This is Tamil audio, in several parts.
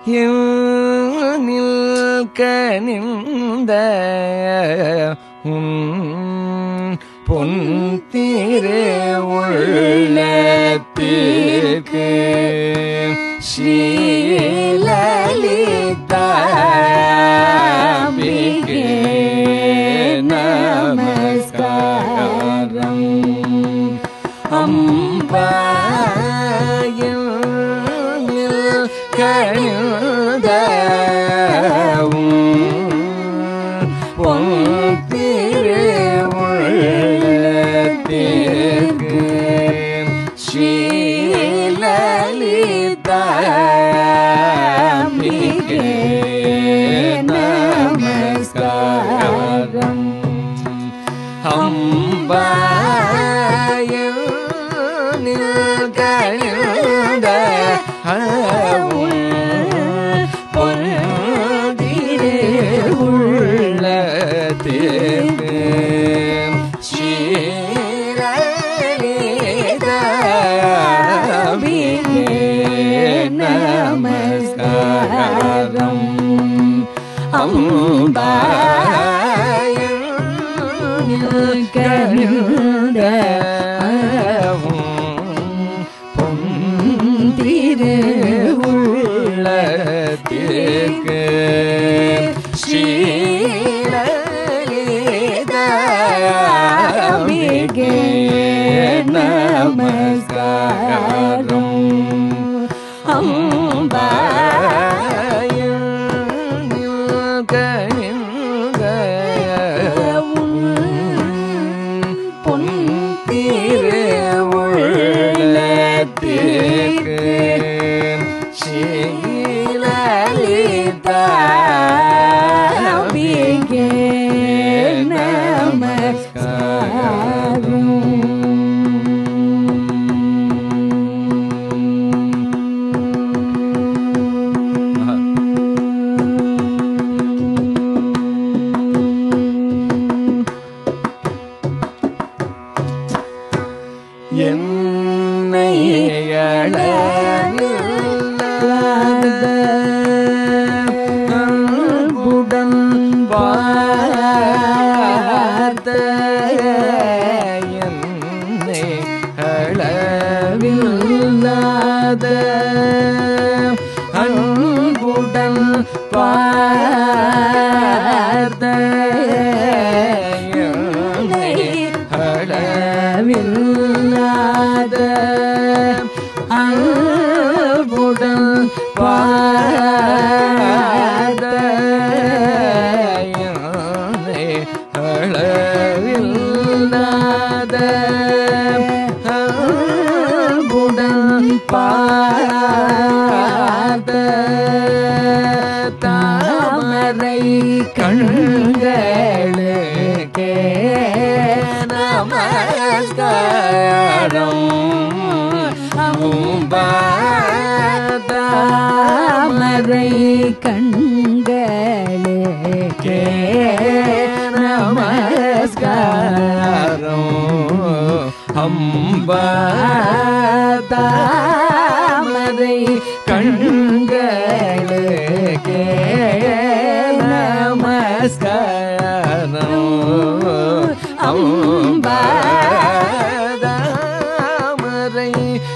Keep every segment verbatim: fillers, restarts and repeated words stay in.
கனிந்த பொன் திரு உள்ளத்திற்கு ஸ்ரீலலிதாம்பிகே நமஸ்காரம். அம்பாயில் கனிந்த பொன் திரு உள்ளத்திற்கு ஸ்ரீலலிதாம்பிகே நமஸ்காரம். அம்பாயில் கனிந்த பொன் திரு உள்ளத்திற்கு ஸ்ரீலலிதாம்பிகே நமஸ்காரம். அம்பாயில் கனிந்த பொன் திரு உள்ளத்திற்கு ஸ்ரீலலிதாம்பிகே நமஸ்காரம். அம்பாயில் கனிந்த பொன் திரு உள்ளத்திற்கு ஸ்ரீலலிதாம்பிகே நமஸ்காரம். என்னை அளவில்லாத அன்புடன் பார்த்த என்னை அளவில்லாத அன்புடன் பார்த்த என்னை அளவில்லாத அன்புடன் பார்த்த என்னை அளவில்லாத அன்புடன் பார்த்த தாமரை கண்களுக்கே நமஸ்காரம். தாமரை கண்களுக்கே நமஸ்காரம். அம்பா தாமரை கண்களுக்கே நமஸ்காரம். அம்பா தாமரை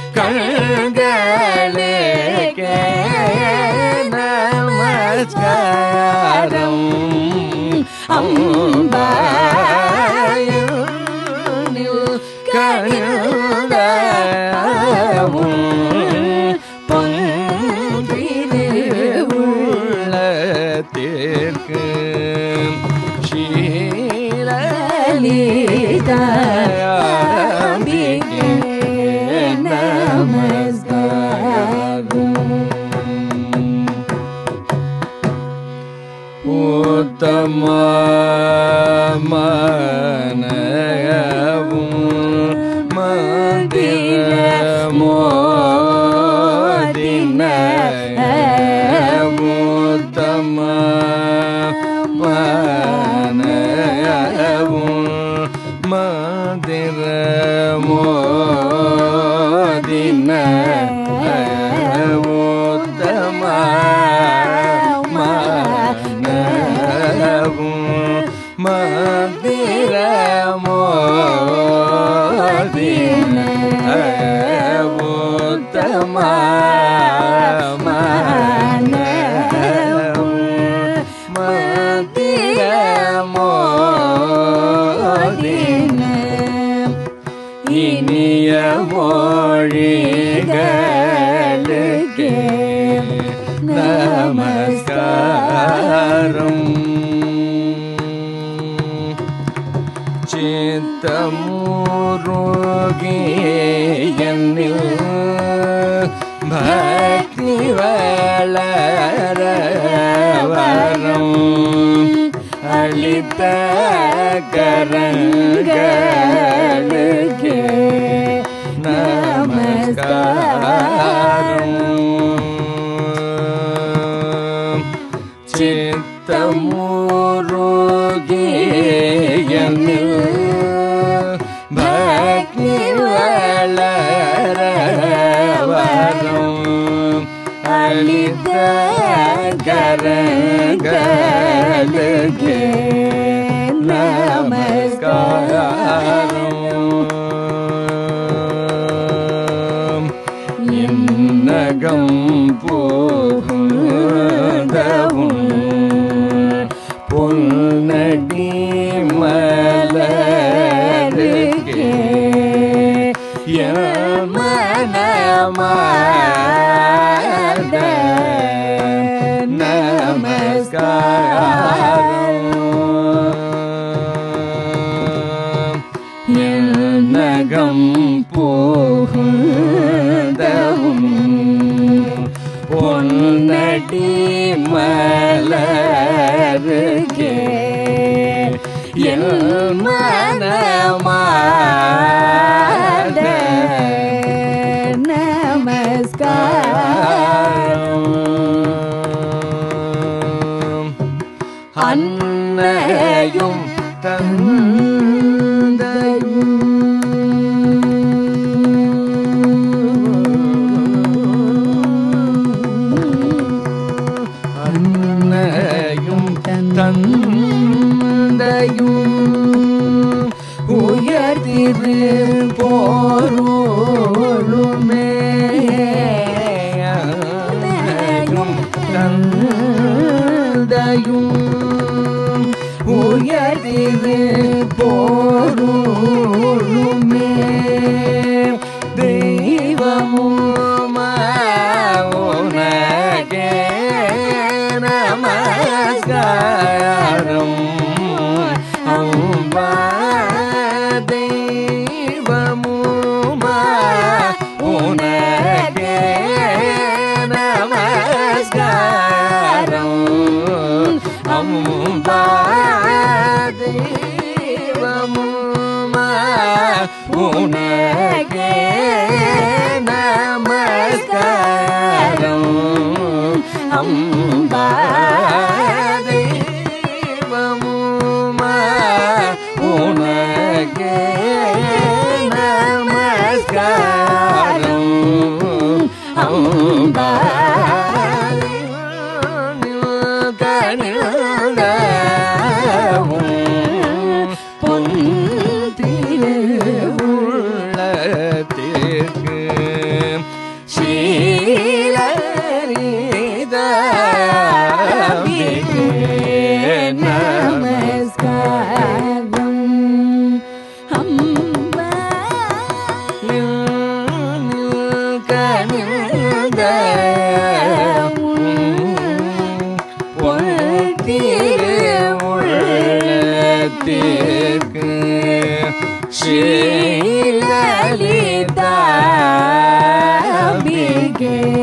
கண்களுக்கே நமஸ்காரம். அம்பாயில் கனிந்த பொன் திரு உள்ளத்திற்கு ஸ்ரீலலிதாம்பிகே நமஸ்காரம். உத்தமமானவும் மந்திரமோதின உத்தமமானவும் மந்திரமோதின உத்தம நமஸ்காரம் சித்தமுருகி என்னில் பக்தி வளர வரம் அளித்த கரங்களுக்கு நமஸ்காரம் சித்தமுருகி என்னில் பக்தி வளர வரம் அளித்த கரங்களுக்கு நமஸ்காரம் இன்னகம் புகுந்தவும் பொன்னடி மலருக்கு யமனமாத நமஸ்காரம் என்னகம் புகுந்தவும் பொன்னடி மலருக்கு என் மனமாத நமஸ்காரம் அன்னையும் தந்தையும் அன்னையும் தந்தையும் உயர்திரு போருளுமே அன்னையும் தந்தையும் உயர்திரு போருளுமே தெய்வமும் உனக்கே நமஸ்காரம் அம்பா தெய்வமுமா உனக்கே நமஸ்காரம் அம்பா தெய்வமுமா உனக்கே நமஸ்காரம் அம்பா தெய்வமுமா உனக்கே நமஸ்காரம் அம்பா உள்ளத்திற்கு ஸ்ரீலரிதாபிக்கு நமஸ்காரம் அம்பா கனிந்த பொன்திரு உள்ளத்திற்கு ஸ்ரீலலிதாபிக்கு